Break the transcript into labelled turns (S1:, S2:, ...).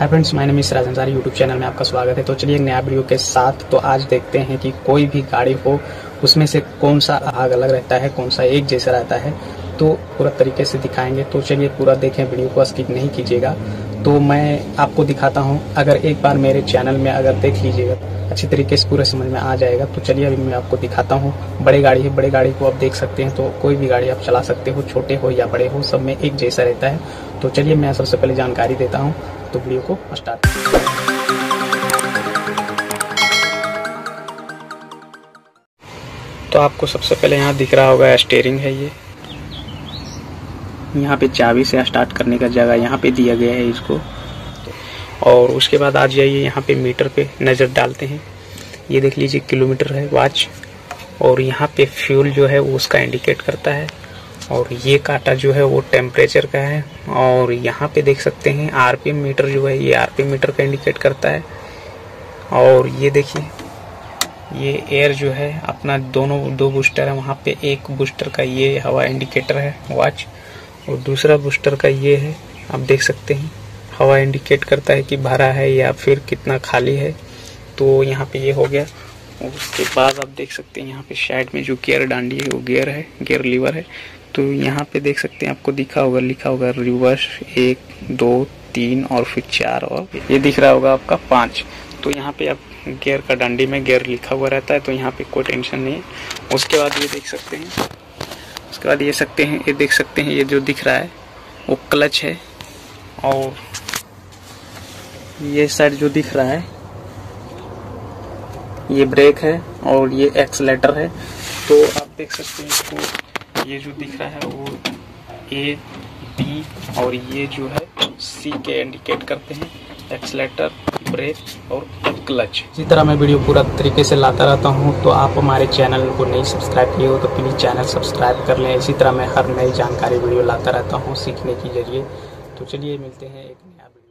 S1: Hi friends, my name is Raj Ansari. YouTube channel में आपका स्वागत है। तो चलिए एक नया वीडियो के साथ तो आज देखते हैं कि कोई भी गाड़ी हो उसमें से कौन सा आग अलग रहता है, कौन सा एक जैसा रहता है, तो पूरा तरीके से दिखाएंगे। तो चलिए पूरा देखें, वीडियो को स्किप नहीं कीजिएगा। तो मैं आपको दिखाता हूँ, अगर एक बार मेरे चैनल में अगर देख लीजिएगा अच्छी तरीके से पूरे समझ में आ जाएगा। तो चलिए अभी मैं आपको दिखाता हूँ। बड़ी गाड़ी है, बड़ी गाड़ी को आप देख सकते हैं। तो कोई भी गाड़ी आप चला सकते हो, छोटे हो या बड़े हो, सब में एक जैसा रहता है। तो चलिए मैं सबसे पहले जानकारी देता हूँ, तो वीडियो को स्टार्ट। तो आपको सबसे पहले यहाँ दिख रहा होगा स्टीयरिंग है। ये यहाँ पे चाबी से स्टार्ट करने का जगह यहाँ पे दिया गया है इसको। और उसके बाद आ जाइए, यहाँ पे मीटर पे नज़र डालते हैं। ये देख लीजिए किलोमीटर है, वॉच। और यहाँ पे फ्यूल जो है वो उसका इंडिकेट करता है। और ये कांटा जो है वो टेम्परेचर का है। और यहाँ पे देख सकते हैं आरपीएम मीटर जो है, ये आरपीएम मीटर का इंडिकेट करता है। और ये देखिए, ये एयर जो है अपना दो बूस्टर है। वहाँ पे एक बूस्टर का ये हवा इंडिकेटर है, वॉच। और दूसरा बूस्टर का ये है, आप देख सकते हैं हवा इंडिकेट करता है कि भरा है या फिर कितना खाली है। तो यहाँ पे ये हो गया। उसके बाद आप देख सकते हैं यहाँ पे साइड में जो गियर डांडी है वो गियर है, गियर लीवर है। तो यहाँ पे देख सकते हैं, आपको लिखा होगा रिवर्स 1 2 3 और फिर 4, और ये दिख रहा होगा आपका 5। तो यहाँ पे आप गियर का डांडी में गियर लिखा हुआ रहता है, तो यहाँ पे कोई टेंशन नहीं है। उसके बाद ये देख सकते हैं, उसके बाद ये देख सकते हैं ये जो दिख रहा है वो क्लच है। और ये साइड जो दिख रहा है ये ब्रेक है और ये एक्सीलेटर है। तो आप देख सकते हैं इसको, ये जो दिख रहा है वो A, B और ये जो है C के इंडिकेट करते हैं, एक्सीलेटर, ब्रेक और क्लच। इसी तरह मैं वीडियो पूरा तरीके से लाता रहता हूँ। तो आप हमारे चैनल को नहीं सब्सक्राइब किए हो तो प्लीज़ चैनल सब्सक्राइब कर लें। इसी तरह मैं हर नई जानकारी वीडियो लाता रहता हूँ सीखने के जरिए। तो चलिए मिलते हैं एक नया वीडियो।